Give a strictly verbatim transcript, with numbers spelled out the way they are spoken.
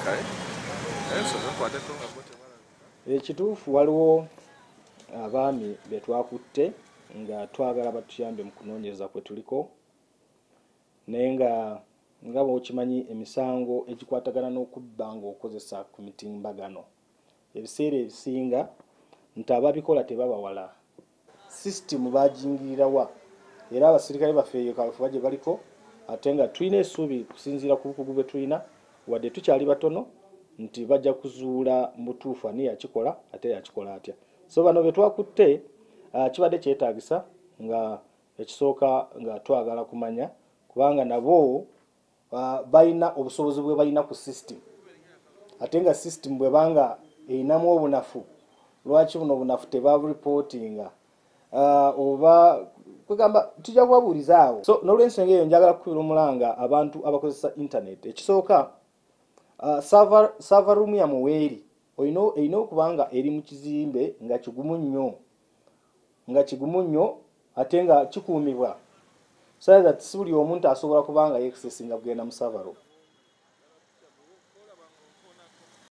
Ekituufu waliwo abaami be twakutte nga twagala batuyambe mu kunoonyereza kwe tuliko naye nga nga bw'okimanyi emisango egikwatagana n'okubba ng'okozesa ku mitimbagano ebiseera ebisinga nti ababikola tebabawala sisitimu bagingirirawa era abasirikale baffe eyo kaweefube gye baliko ate nga tulina essuubi kusinziira ku bukugu bwe tulina wadde tukyali batono nti bajja kuzuula mu butuufu ani yakikola ate yakikola atya. So bano be twakutte uh, kibadde kyetaagisa nga ekisooka nga twagala kumanya kubanga nabo uh, balina obusobozi bwe balina ku system ate nga system bwe banga erinamu obunafu lwaki buno obunafu tebabureportinga uh, oba kwegamba tujja kubabuuliza awo. So n'olw'ensonga eyo njagala kukubira omulanga abantu abakozesa internet ekisooka uh, server, server room ya muweeri oyina erina okuba nga eri mu kizimbe nga kigumu nnyo nga kigumu nnyo ate nga kikuumibwa so that si buli omuntu asobola kuba nga yeekisesinga kugenda mu server room.